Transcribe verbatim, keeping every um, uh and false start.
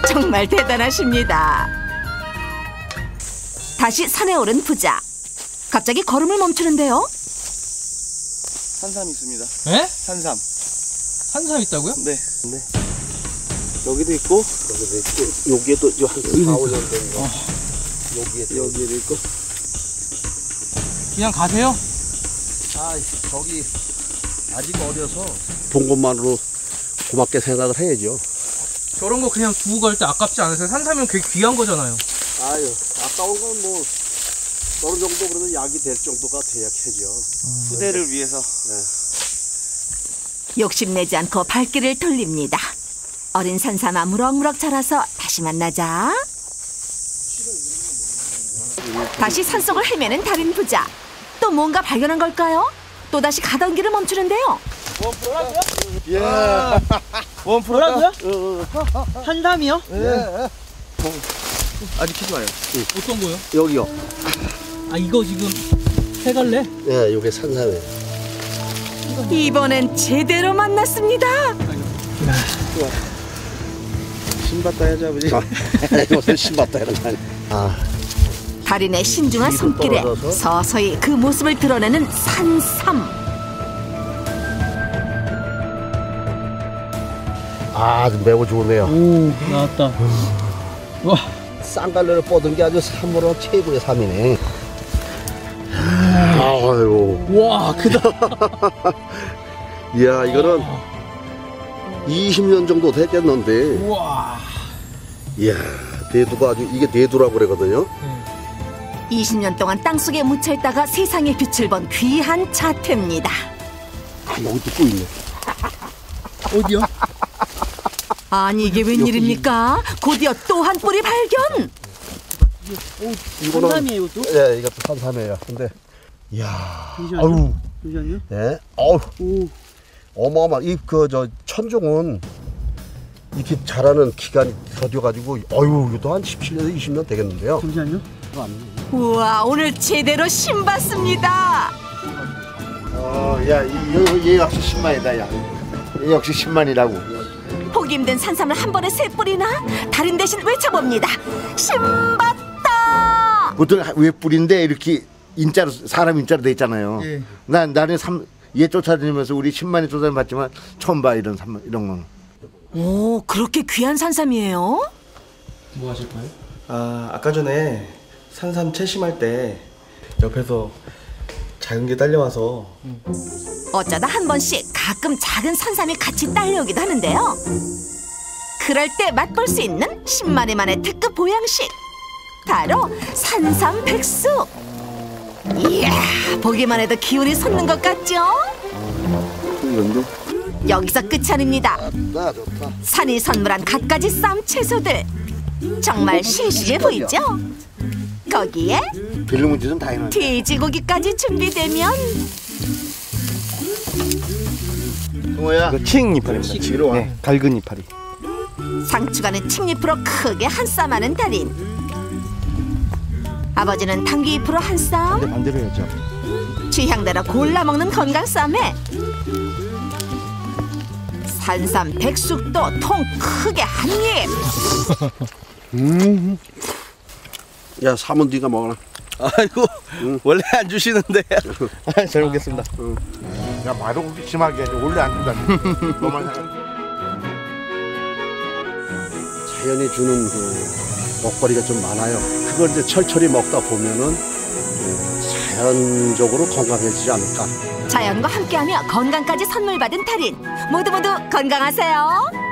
정말 대단하십니다. 다시 산에 오른 부자. 갑자기 걸음을 멈추는데요. 산삼 있습니다. 에? 산삼. 산삼 있다고요? 네. 네. 여기도 있고, 여기도 있고, 여기에도 한 사, 오 년 된 거. 어. 여기에 여기에도 있고. 그냥 가세요? 아, 저기 아직 어려서 본 것만으로 고맙게 생각을 해야죠. 저런 거 그냥 두고 갈 때 아깝지 않으세요? 산삼이면 되게 귀한 거잖아요. 아유, 아까운 건 뭐 어느 정도 그래도 약이 될 정도가 돼야 캐죠. 음. 후대를 위해서. 네. 욕심내지 않고 발길을 돌립니다. 어린 산삼아 무럭무럭 자라서 다시 만나자. 다시 산속을 헤매는 달인 부자. 또 뭔가 발견한 걸까요? 또다시 가던 길을 멈추는데요. 원프로라고요? 예. 원프로라고요? 산삼이요? 예. 아직 키지 마요. 어떤 거요? 여기요. 아, 이거 지금 세 갈래? 예, 요게 산삼이에요. 이번엔 제대로 만났습니다. 신봤다 해야지, 아버지. 무슨 신봤다 이런 거 아니야. 아. 달인의 신중한 손길에 서서히 그 모습을 드러내는 산삼. 아, 매우 좋네요. 오, 나왔다. 와, 쌍갈래를 뻗은 게 아주 삼으로 최고의 삼이네. 아이고. 와, 크다. 이야, 이거는 이십 년 정도 됐겠는데. 와. 이야, 대두가 아주, 이게 대두라고 그러거든요. 네. 이십 년 동안 땅속에 묻혀있다가 세상의 빛을 본 귀한 자태입니다. 아, 여기 또 있네. 어디요? 아니, 이게 웬일입니까? 곧이어 또 한 뿌리 발견! 이거는, 산삼이에요, 이것도? 예, 이것도 산삼이에요. 근데, 이야. 잠시만요. 아유. 잠시만요. 예. 어우. 오. 어마어마. 이, 그, 저, 천종은 이렇게 자라는 기간이 더뎌가지고, 어유 이것도 한 십칠 년에서 이십 년 되겠는데요. 잠시만요. 우와, 오늘 제대로 신봤습니다. 어, 야, 이, 얘 역시 십만이다, 야. 얘 역시 십만이라고. 보기 힘든 산삼을 한 번에 세 뿌리나 달인 대신 외쳐봅니다. 신봤다. 보통 왜 뿌린데 이렇게 인자로 사람 인자로 돼 있잖아요. 예. 난 나는 삼, 얘 쫓아다니면서 우리 십만이 쫓아다녔지만 처음 봐 이런 삼, 이런 건. 오, 그렇게 귀한 산삼이에요? 뭐 하실까요? 아, 아까 전에 산삼 채심할 때 옆에서 작은 게 딸려와서 어쩌다 한 번씩 가끔 작은 산삼이 같이 딸려오기도 하는데요. 그럴 때 맛볼 수 있는 십만의 만의 특급 보양식. 바로 산삼 백숙. 이야, 보기만 해도 기운이 솟는 것 같죠? 이건데? 여기서 끝이 아닙니다. 좋다, 좋다. 산이 선물한 갖가지 쌈 채소들. 정말 싱싱해 보이죠? 거기에 빌름문지는 다 해놨네. 돼지고기까지 준비되면 승호야. 이거 칡 이파리입니다. 뒤로 와. 네, 갈근 이파리. 상추가는 칡잎으로 크게 한 쌈 하는 달인. 아버지는 당귀잎으로 한 쌈, 근데 반대로 해야죠. 취향대로 골라 먹는 건강 쌈에 산삼 백숙도 통 크게 한 입. 음. 야, 삼은 네가 먹어라. 아이고, 응. 원래 안 주시는데. 아, 잘 먹겠습니다. 응. 야, 말을 그렇게 심하게 해. 원래 안 준다니. 너만 생각. 자연이 주는 그 먹거리가 좀 많아요. 그걸 이제 철철히 먹다 보면은 자연적으로 건강해지지 않을까. 자연과 함께하며 건강까지 선물 받은 달인. 모두 모두 건강하세요.